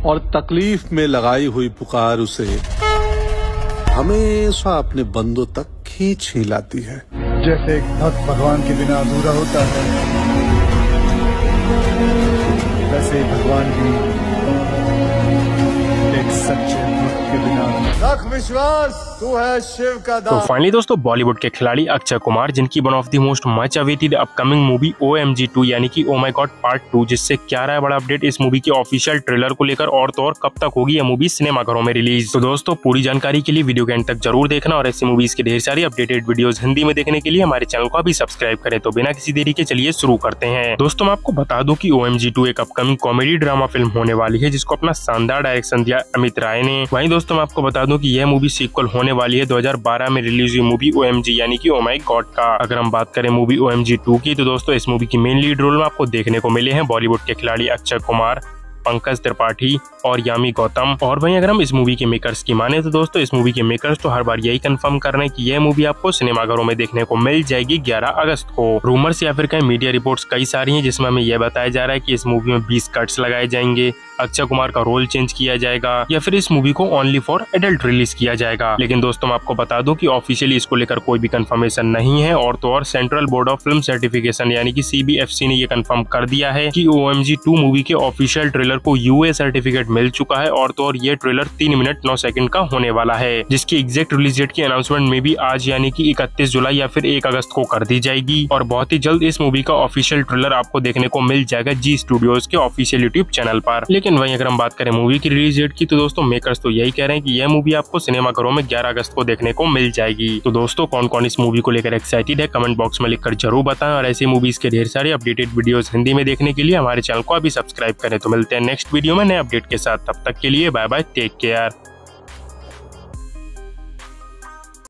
और तकलीफ में लगाई हुई पुकार उसे हमेशा अपने बंदों तक खींच ही लाती है। जैसे एक भक्त भगवान के बिना अधूरा होता है, वैसे ही भगवान भी एक सच्चे भक्त के बिना। रख विश्वास, तू है शिव का दास। तो फाइनली दोस्तों, बॉलीवुड के खिलाड़ी अक्षय कुमार, जिनकी one of the most much awaited upcoming movie OMG 2 यानी कि ओ माय गॉड पार्ट 2, जिससे क्या रहा है बड़ा अपडेट इस मूवी के ऑफिशियल ट्रेलर को लेकर, और तो और कब तक होगी यह मूवी सिनेमाघरों में रिलीज। तो दोस्तों, पूरी जानकारी के लिए वीडियो के एंड तक जरूर देखना, और ऐसी मूवीज के ढेर सारी अपडेटेड वीडियोस हिंदी में देखने के लिए हमारे चैनल को अभी सब्सक्राइब करें। तो बिना किसी देरी के चलिए शुरू करते हैं। दोस्तों, मैं आपको बता दूं कि OMG 2 एक अपकमिंग कॉमेडी ड्रामा फिल्म होने वाली है, जिसको अपना शानदार डायरेक्शन दिया अमित राय ने। वहीं दोस्तों, मैं आपको बता दूं कि यह मूवी सीक्वल होने वाली है 2012 में रिलीज हुई मूवी OMG यानी कि ओ माय गॉड का। अगर हम बात करें मूवी OMG 2 की, तो दोस्तों इस मूवी की मेन लीड रोल में आपको देखने को मिले हैं बॉलीवुड के खिलाड़ी अक्षय कुमार, पंकज त्रिपाठी और यामी गौतम। और वहीं अगर हम इस मूवी के मेकर्स की माने, तो दोस्तों इस मूवी के मेकर्स तो हर बार यही कंफर्म कर रहे हैं कि यह मूवी आपको सिनेमाघरों में देखने को मिल जाएगी 11 अगस्त को। रूमर्स या फिर कई मीडिया रिपोर्ट्स कई सारी हैं, जिसमें हमें यह बताया जा रहा है कि इस मूवी में 20 कट्स लगाए जाएंगे, अक्षय कुमार का रोल चेंज किया जाएगा, या फिर इस मूवी को ओनली फॉर एडल्ट रिलीज किया जाएगा। लेकिन दोस्तों, मैं आपको बता दूं कि ऑफिशियली इसको लेकर कोई भी कंफर्मेशन नहीं है, और तो और central board of film certification यानी कि CBFC ने यह कंफर्म कर दिया है कि OMG 2 मूवी के ऑफिशियल ट्रेलर को UA सर्टिफिकेट मिल चुका है, और तो और ये ट्रेलर 3 मिनट 9 सेकंड का होने वाला है, जिसकी एग्जैक्ट रिलीज डेट की अनाउंसमेंट में भी आज यानी कि 31 जुलाई या फिर 1 अगस्त को कर दी जाएगी। और बहुत ही जल्द इस मूवी का ऑफिशियल ट्रेलर आपको देखने को मिल जाएगा जी स्टूडियोज के ऑफिशियल यूट्यूब चैनल पर। लेकिन वहीं अगर हम बात करें मूवी की रिलीज डेट की, तो दोस्तों मेकर्स तो यही कह रहे हैं कि यह मूवी आपको सिनेमाघरों में 11 अगस्त को देखने को मिल जाएगी। तो दोस्तों, कौन कौन इस मूवी को लेकर एक्साइटेड है कमेंट बॉक्स में लिखकर जरूर बताएं, और ऐसी मूवीज के ढेर सारे अपडेटेड वीडियोस हिंदी में देखने के लिए हमारे चैनल को अभी सब्सक्राइब करें। तो मिलते हैं नेक्स्ट वीडियो में नए अपडेट के साथ, तब तक के लिए बाय बाय, टेक केयर।